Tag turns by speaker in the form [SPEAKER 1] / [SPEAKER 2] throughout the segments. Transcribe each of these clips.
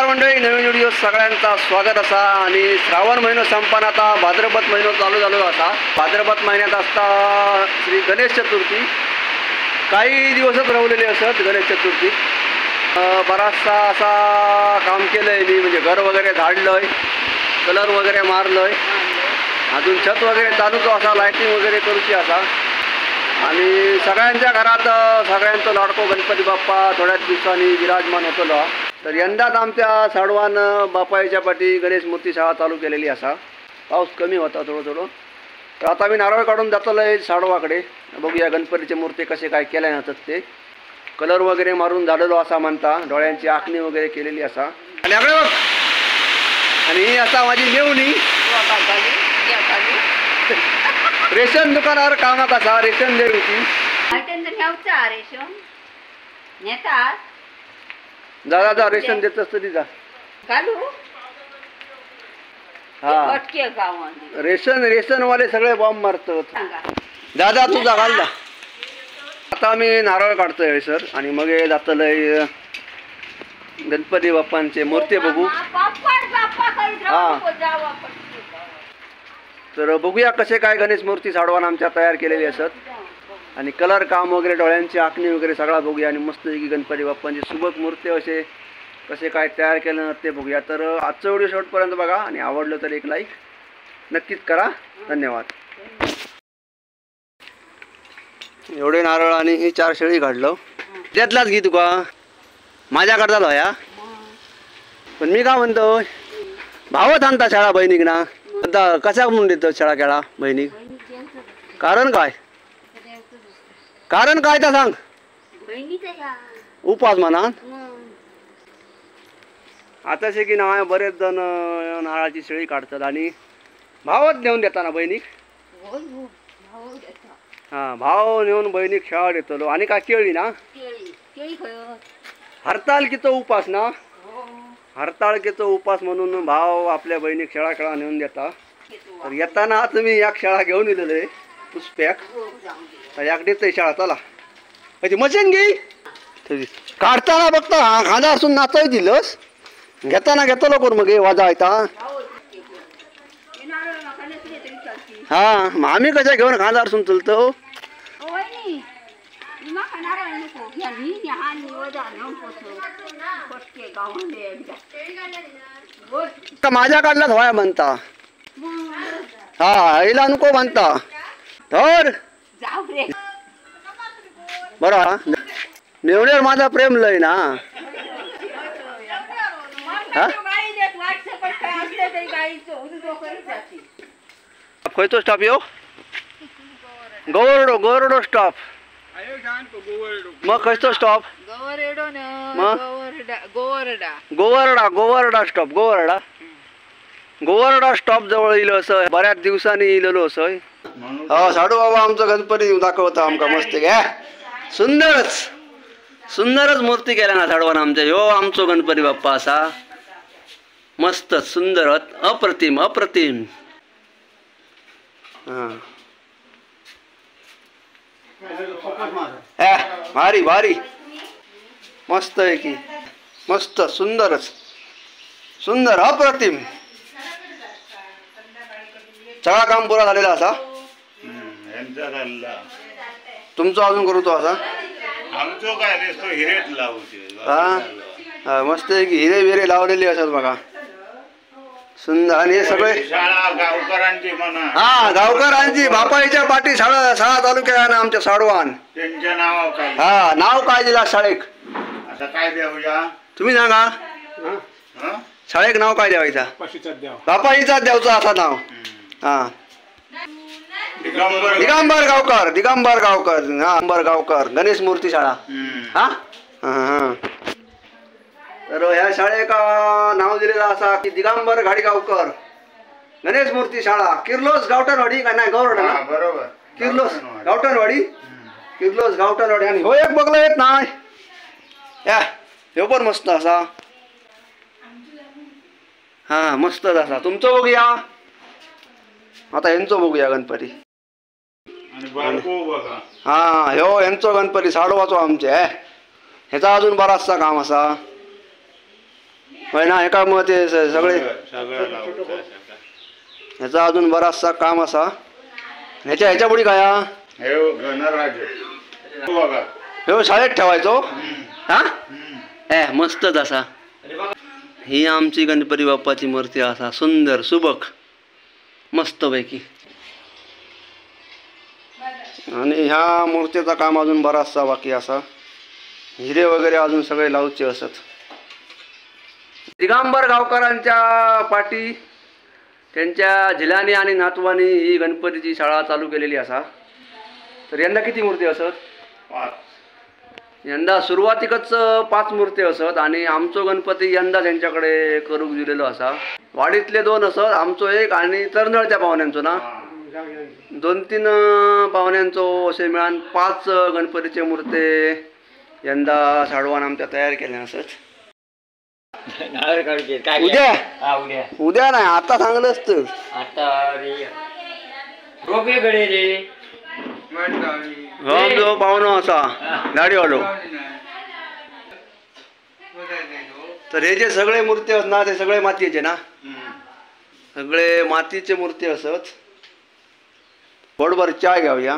[SPEAKER 1] नमस्कार मंडळी, नवीन व्हिडिओ सगळ्यांचा स्वागत असा। आणि श्रावण महिनो संपन आता भाद्रपद महिनो चालू झालो असा। भाद्रपद महिन्यात असता श्री गणेश चतुर्थी, काही दिवसच राहिलेले असत गणेश चतुर्थी। बराचसा असा काम केलंय मी, म्हणजे घर वगैरे झाडलंय, कलर वगैरे मारलंय, अजून छत वगैरे चालूच असा, लाइटिंग वगैरे करूची असा। आणि सगळ्यांच्या घरात सगळ्यांचा लाडको गणपती बाप्पा थोड्याच दिवसांनी विराजमान होतलो। तर यंदाच आमच्या साडवान बापाईच्या पाठी गणेश मूर्ती शाळा चालू केलेली असा। पाऊस कमी होता थोडं, तर आता मी नारळ काढून जातलोय साडवाकडे। बघूया गणपतीचे मूर्ती कसे काय केले जातात ते। कलर वगैरे मारून झालेलो असा म्हणता, डोळ्यांची आखणी वगैरे केलेली असा। आणि आता माझी मेवणी रेशन दुकानावर कामात असा, रेशन देत होती। जा रेशन देत तरी जा हा। रेशन वाले सगळे बॉम्ब मारतात। दादा तुझा घाल दा। आता मी नारळ काढतोय सर, आणि मग जातलंय गणपती बाप्पांचे मूर्ती बघू। हा, तर बघूया कसे काय गणेश मूर्ती साडवान आमच्या तयार केलेली असत। आणि कलर काम वगैरे, डोळ्यांची आखणी वगैरे सगळा बघूया। आणि मस्त की गणपती बाप्पांची सुबक मूर्ती असे कसे काय तयार केलं ते बघूया। तर आजचा व्हिडिओ शेवटपर्यंत बघा, आणि आवडलं तर एक लाईक नक्कीच करा। धन्यवाद। एवढे नारळ आणि ही 4 शेळी काढलं, त्यातलाच घे तुका माझ्याकडे झालो या। पण मी काय म्हणतो, भावत आणता शाळा बहिणीक ना, आता कशा म्हणून देतो शाळा खेळा बहिणीक? कारण काय? कारण काय तर सांग। उपास म्हणा आता शे की ना, बरेच जण नारळाची शेळी काढतात आणि भावच नेऊन देताना बहिणीक। हा, भाव नेऊन बहिणीक शाळा देतलो। आणि काय केळी ना, हरताळकीचा उपास ना, हरताळकीचा उपास म्हणून भाव आपल्या बहिणीक शाळा खेळा नेऊन देता। तर येताना तुम्ही एक शाळा घेऊन येलेले पुष्पॅक, तर एक देते शाळा। चला त्याची मशीन घे, काढताना बघता खांदा असून नाचाय दिलंस, घेताना घेतलो कोण मग वाजा येता। हा, मग आम्ही कशा घेऊन खांदा असून चलतो। माझ्या काढला धोया म्हणता, हा हिला नको म्हणता। धर बरं, मेवण्यावर माझा प्रेम लय ना। खयचो स्टॉप यो? गोवरडो स्टॉप। मग खयचो stop? Govarda stop. Govarda stop जवळ येलो असं, बऱ्याच दिवसांनी येलेलो असं। हा, साडू बाबा आमचा गणपती दाखवता आमका मस्त घ्या। सुंदरच मूर्ती केल्या ना साडवान आमच्या। ह्यो आमचो गणपती बाप्पा असा मस्त सुंदर अप्रतिम। हा, भारी मस्त आहे की, मस्त सुंदर अप्रतिम। सगळा काम पुरा झालेला असा। तुमचं अजून करू तो असा।
[SPEAKER 2] आमचो काय दिसतो हिरेच लावते।
[SPEAKER 1] हा, मस्त आहे की, हिरे बिरे लावलेले असतात बघा, सुंदर। आणि हे सगळे
[SPEAKER 2] शाळा गावकरांची म्हणा।
[SPEAKER 1] हा, गावकरांची बापाईच्या पाठी शाळा चालू केल्या ना आमच्या साडवान।
[SPEAKER 2] त्यांच्या नाव काय?
[SPEAKER 1] हा, नाव काय दिला शाळेक?
[SPEAKER 2] आता काय देऊया
[SPEAKER 1] तुम्ही सांगा। शाळेक नाव काय द्यावायचा? बापाईचा द्यावचा असा नाव। हा, दिगंबर गावकर गणेश मूर्ती शाळा। हा, तर ह्या शाळेक नाव दिलेलं असा की दिगंबर घाडीगावकर गणेश मूर्ती शाळा, किर्लोस गावठणवाडी। काय नाही, गौरडा ना, बरोबर, किर्लोस गावठणवाडी। आणि हो एक बघला येत नाही या, हे पण मस्त असा। हा, मस्तच असा। तुमचं बघूया आता, यांचं बघूया गणपती। हा, ह्यो यांचो गणपती साडवाचो आमचे। ह्याचा अजून बराचसा काम असा। होय ना एका मग ते सगळे
[SPEAKER 2] सगळं लावतो
[SPEAKER 1] ह्याचा अजून बराचसा काम असा ह्याच्या पुढे काय हा?
[SPEAKER 2] हे गणराज बघा
[SPEAKER 1] हो शाळेत ठेवायचो हा मस्तच असा ही आमची गणपती बाप्पाची मूर्ती असा सुंदर सुबक मस्तपैकी आणि ह्या मूर्तीचा काम अजून बराचसा बाकी असा हिरे वगैरे अजून सगळे लावचे असत दिगंबर गावकरांच्या पाठी त्यांच्या झिलानी आणि नातवानी ही गणपतीची शाळा चालू केलेली असा तर यंदा किती मूर्ती असत यंदा सुरुवातीकच 5 मूर्ती असत आणि आमचो गणपती यंदा त्यांच्याकडे करूक दिलेलो असा वाडीतले 2 असत आमचो एक आणि तरनळच्या पाहुण्यांचो ना 2-3 पाहुण्यांचो असे मिळून 5 गणपतीचे मूर्ती यंदा साडवान आमच्या तयार केल्या असत उद्या नाही आता सांगलं असतं जो पाहुणा असा गाडीवालो तर हे जे सगळे मूर्ती आहेत ना ते सगळे मातीचे ना सगळे मातीचे मूर्ती असत बरोबर चाय घ्यावया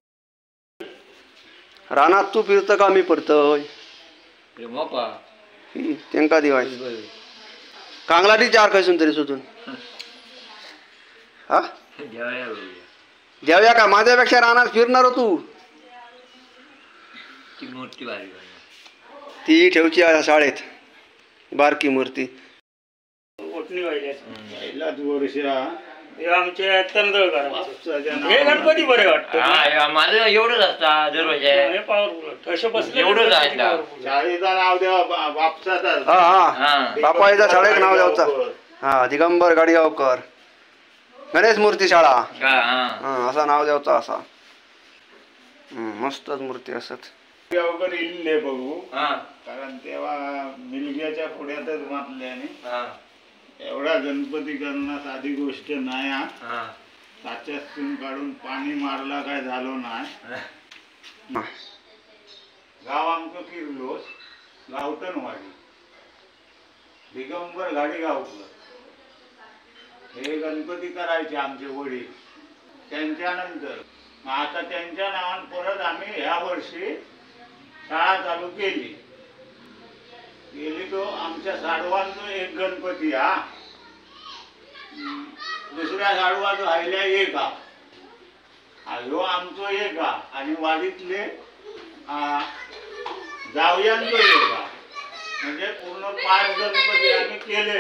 [SPEAKER 1] रानात तू फिरतं का मी फिरतोय तेंका दिवाय कांगला ती 4 खयसून तरी सुचून हा देवया का माझ्यापेक्षा रानात फिरणार तू ती ठेवची शाळेत बारकी मूर्ती
[SPEAKER 2] पहिलाच वर्ष
[SPEAKER 3] आमचे तंदळकर हे गणपती बरे वाटतं
[SPEAKER 4] माझं एवढंच असतं दरवाजा
[SPEAKER 3] हे पॉवरफुल असे बसले
[SPEAKER 4] एवढंच आहे ना.
[SPEAKER 2] शाळेचं नाव द्यावा बापसाचा
[SPEAKER 1] हा बापाईचा शाळेत नाव द्यावचा हा दिगंबर गाडीगावकर गणेश मूर्ती शाळा हा असा नाव द्यावचा असा मस्तच मूर्ती असत
[SPEAKER 2] वगैरे इल्ले बघू कारण तेव्हा मिलग्याच्या पुढ्यातच मातल्याने एवढा गणपती करणं साधी गोष्ट नाही हा साच्यातून काढून पाणी मारला काय झालो नाही गाव आमचं किर्लोस गावतनवाडी दिगंबर गाडीगावकर हे गणपती करायचे आमचे वडील त्यांच्यानंतर आता त्यांच्या नावान परत आम्ही ह्या वर्षी शाळा चालू केली तो आमच्या साडवांचा एक गणपती हा दुसऱ्या साडवाचा राहिल्या एक हा ह्यो आमचो एक हा आणि वाडीतले जावयांचो एक हा म्हणजे पूर्ण 5 गणपती आम्ही केले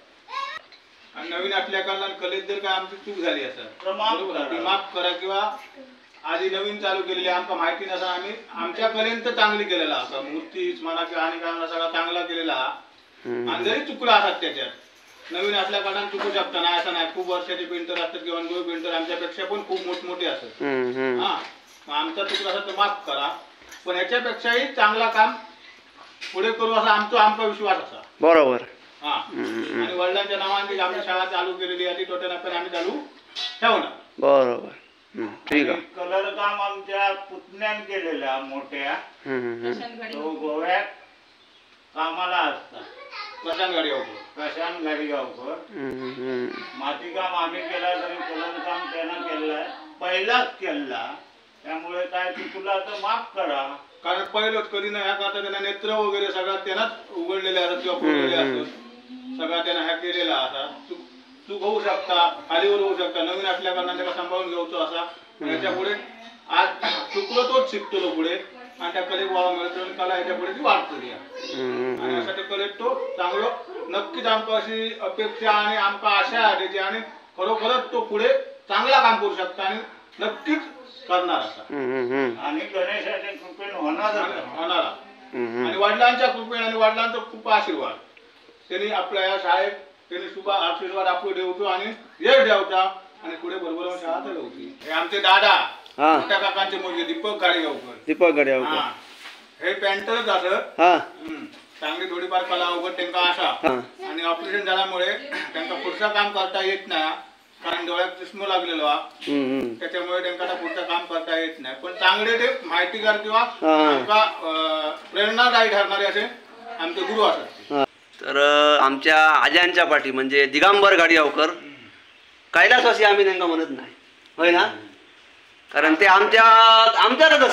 [SPEAKER 5] आणि नवीन असल्या कारणाने कलेत जर काय आमची चूक झाली असं
[SPEAKER 2] तर
[SPEAKER 5] माफ करा किंवा आधी नवीन चालू केलेली आमका माहिती नसा आम्ही आमच्या कलेंत चांगली केलेला असा मूर्तीच म्हणा किंवा आणि काय सगळा चांगला केलेला आणि जरी चुकला असतात त्याच्यात नवीन असल्या कारणाने चुकू शकता नाही असं नाही खूप वर्षाचे पेंटर असतात किंवा अनुभवी पेंटर आमच्यापेक्षा पण खूप मोठमोठे असतात हा मग आमचा चुकला असं तर माफ करा पण याच्यापेक्षाही चांगला काम पुढे करू असा आमचा विश्वास असा
[SPEAKER 1] बरोबर
[SPEAKER 5] हा आणि वडिलांच्या नावाने आम्ही शाळा चालू केलेली आहे ती टोटल आम्ही चालू ठेवणार
[SPEAKER 1] बरोबर ठीक आहे
[SPEAKER 2] कलर काम आमच्या पुतण्यान केलेल्या मोठ्या तो गोव्यात कामाला असतात
[SPEAKER 5] प्रशांत
[SPEAKER 2] गाडीगावकर माती काम आम्ही केला तरी कलर काम त्यानं केलंय पहिलाच केला त्यामुळे काय चुकला तर माफ करा
[SPEAKER 5] कारण पहिलंच कधी नाही ह्या करता त्यांना नेत्र वगैरे सगळा त्यांनाच उघडलेले असतात किंवा फोडलेले असतात सगळा त्यांना ह्या केलेला असा चूक होऊ शकता खालीवर होऊ शकता नवीन असल्या कारणाने त्याला सांभाळून घेऊतो असा याच्या पुढे आज चुकलो तोच शिकतो तो पुढे आणि त्या कलेत वावा मिळतो आणि कला याच्या पुढे ती वाढतो आणि यासाठी कलेत तो चांगलं नक्कीच आमका अशी अपेक्षा आणि आमका आशा आहे आणि खरोखरच तो पुढे चांगला काम करू शकता आणि नक्कीच करणार असा
[SPEAKER 2] आणि गणेशाच्या कृपेने होणारा
[SPEAKER 5] आणि वडिलांच्या कृपेने आणि वडिलांचा खूप आशीर्वाद त्यांनी आपल्या या शाळेत त्यांनी शुभ आशीर्वाद आपलं ठेवतो आणि यश ठेवता आणि पुढे बरोबर शाळा ठेवती हे आमचे दादा मोठ्या काकांचे मुलगे दीपक गाडीगावकर हे पेंटरच असं चांगली थोडीफार कला अवघड त्यांना आशा आणि ऑपरेशन झाल्यामुळे त्यांना पुढचं काम करता येत नाही कारण डोळ्यात चष्मा लागलेला त्याच्यामुळे त्यांना पुढचं काम करता येत नाही पण चांगले ते माहितीगार किंवा प्रेरणादायी ठरणारे असे आमचे गुरु असतात
[SPEAKER 1] तर आमच्या आज्यांच्या पाठी म्हणजे दिगंबर गाडीगावकर कैलासवासी आम्ही त्यांना म्हणत नाही, होय ना? कारण ते आमच्यावरच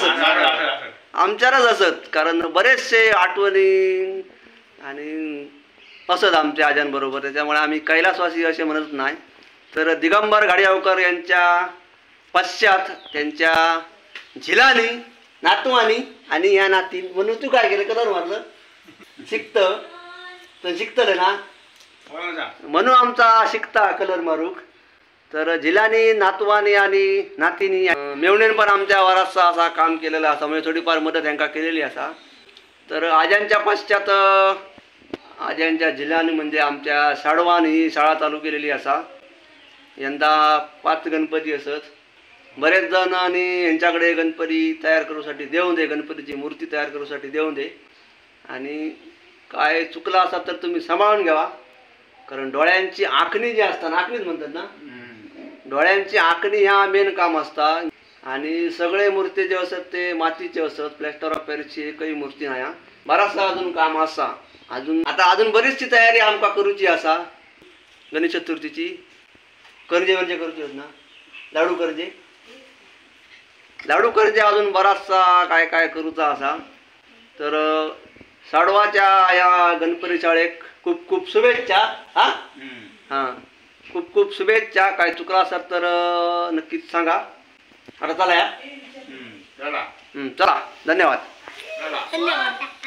[SPEAKER 1] असत. कारण बरेचसे आठवणी आणि असत आमच्या आज्यांबरोबर, त्याच्यामुळे आम्ही कैलासवासी असे म्हणत नाही. तर दिगंबर गाडीगावकर यांच्या पश्चात त्यांच्या झिलानी, नातवानी आणि या नातीन म्हणून तू काय केलं, कलर मारलं शिकतं तर शिकतलं ना, म्हणून आमचा शिकता कलर मारूक. तर झिलानी, नातवानी आणि नातीनी मेवणेन पण आमच्या वारासा असा काम केलेला असा, म्हणजे थोडीफार मदत ह्यांका केलेली असा. तर आज्यांच्या पश्चात आज्यांच्या झिलानी म्हणजे आमच्या साडवान ही शाळा चालू केलेली असा. यंदा 5 गणपती असत. बरेच जण आणि यांच्याकडे गणपती तयार करूसाठी देऊन दे, गणपतीची मूर्ती तयार करूसाठी देऊन दे. आणि काय चुकलं असतात तर तुम्ही सांभाळून घ्यावा, कारण डोळ्यांची आखणी जी असतात, आखणीच म्हणतात ना, डोळ्यांची आखणी ह्या मेन काम असतात. आणि सगळे मूर्ती जे असतात ते मातीचे असतात, प्लॅस्टर ऑफ पॅरिसची एकही मूर्ती नाही. बराचसा अजून काम असा. अजून बरीचशी तयारी आमका करूची असा. गणेश चतुर्थीची करजे म्हणजे करूची होत ना, लाडू करजे अजून बराचसा काय करूचा असा. तर साडवाच्या या गणपती शाळेक खूप खूप शुभेच्छा. खूप शुभेच्छा. काय चुकला असेल तर नक्कीच सांगा. आता चला
[SPEAKER 2] चला
[SPEAKER 1] चला, धन्यवाद.
[SPEAKER 2] चला.
[SPEAKER 6] धन्यवाद.